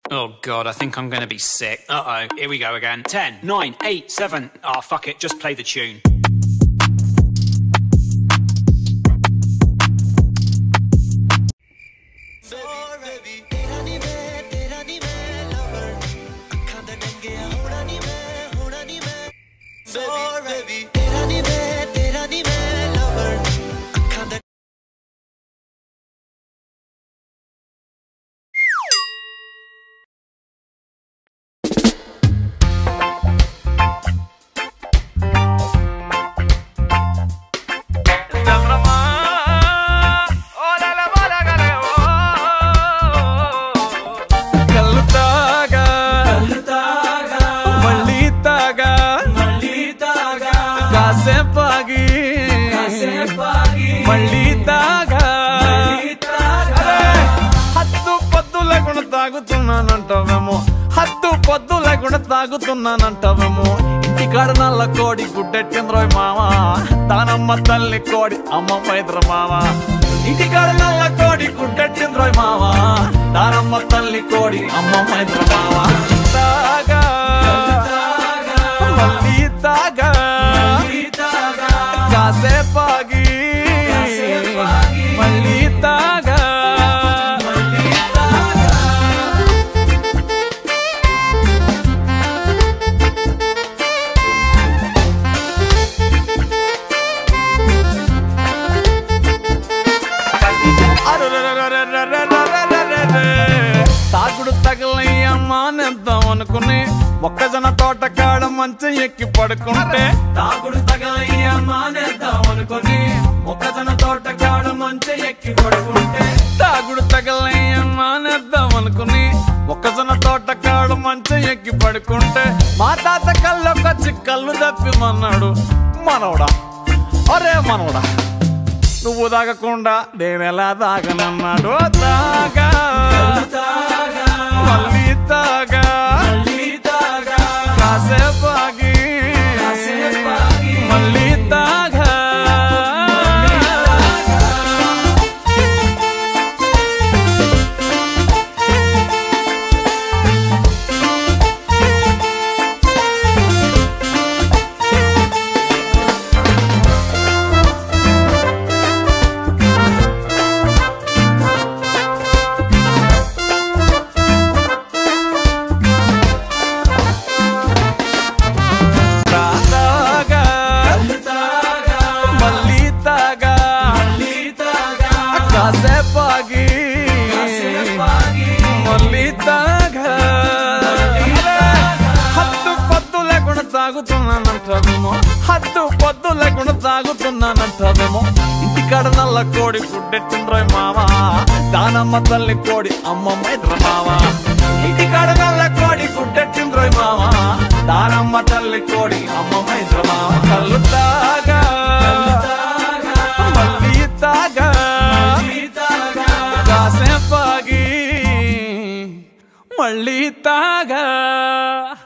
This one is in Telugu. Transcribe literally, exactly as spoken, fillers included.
Oh God, I think I'm gonna be sick. Uh-oh, here we go again. Ten, nine, eight, seven. Ah, fuck it, just play the tune. మళ్ళీ తాగా హద్దు పొద్దు లేకుండా తాగుతున్నానంటావేమో హద్దు పొద్దు లేకుండా తాగుతున్నానంటావేమో ఇంటికాడ నల్ల కోడి గుడ్డెట్టింద్రోయ్ మావా దానమ్మ తల్లి కోడి అమ్మ మైద్ర మావా ఇంటికాడ నల్ల కోడి గుడ్డెట్టింద్రోయ్ మావా దానమ్మ తల్లి కోడి అమ్మ మైద్ర మావా తాగా మళ్ళీ తాగా కాసేపాగి మళ్ళీ తాగా తాగుడు తగలయ్యమ్మా నేద్దాం అనుకుని మొక్కజొన్న తోట కాడ మంచం ఎక్కి పడుకుంటే తాగుడు తగలయ్యమ్మా నేద్దాం అనుకుని మొక్కజొన్న తోట కాడ మంచం ఎక్కి పడుకుంటే తాగుడు తగలయ్యమ్మా నేద్దాం అనుకుని మొక్కజొన్న తోట కాడ మంచం ఎక్కి పడుకుంటే మా తాత కళ్ళొకొచ్చి కళ్ళు తప్పిమన్నాడు మనవడా అరే మనవడా నువ్వు తాగకుండా నేనెలా తాగనన్నాడు తాగా మళ్ళీ తాగా కాసేపాగి మళ్ళీ తాగా కాసేపాగి మళ్ళీ తాగా హద్దు పొద్దు లేకుండా తాగుతున్నానంటావేమో హద్దు పొద్దు లేకుండా తాగుతున్నానంటావేమో ఇంటికాడ నల్ల కోడి గుడ్డెట్టిండ్రోయ్ మావా దానమ్మ తల్లి కోడి అమ్మ మైద్ర మావా ఇంటికాడ నల్ల కోడి గుడ్డెట్టిండ్రోయ్ మావా దానమ్మ తల్లి కోడి అమ్మ మైద్ర మావా కళ్ళు తాగా మళ్ళీ తాగా కాసేపాగి మళ్ళీ తాగా